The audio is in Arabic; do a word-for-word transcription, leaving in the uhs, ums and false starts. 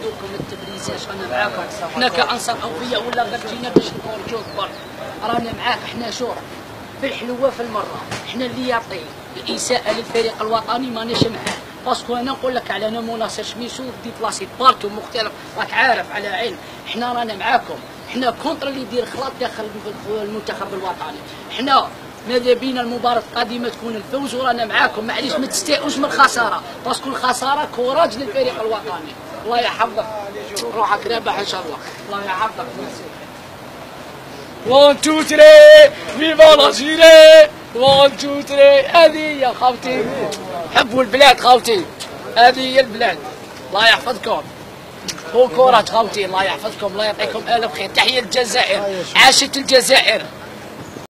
دوكم التبريزات رانا معاكم. حنا كأنصار أوفياء ولا غير جينا باش نخرجوا البر رانا معاك. حنا شورى في الحلوة في المرة. حنا اللي يعطي الإساءة للفريق الوطني ماناش معاه. باسكو انا نقول لك على انا مناصر شميسو دي بلاصي بارتو مختلف راك عارف على علم. حنا رانا معاكم. حنا كونتر اللي يدير خلاط داخل المنتخب الوطني. حنا ماذا بينا المباراة القادمة تكون الفوز ورانا معاكم. معليش ما تستاءوش من الخسارة باسكو الخسارة كوراج للفريق الوطني. الله يحفظك روحك رابح ان شاء الله. الله يحفظك. واحد اثنين ثلاثة فيفا الجيري. واحد اثنين ثلاثة هذه هي خاوتي. حبوا البلاد خاوتي. هذه هي البلاد. الله يحفظكم. هو كورة خاوتي. الله يحفظكم. الله يعطيكم الف خير. تحية الجزائر. عاشت الجزائر.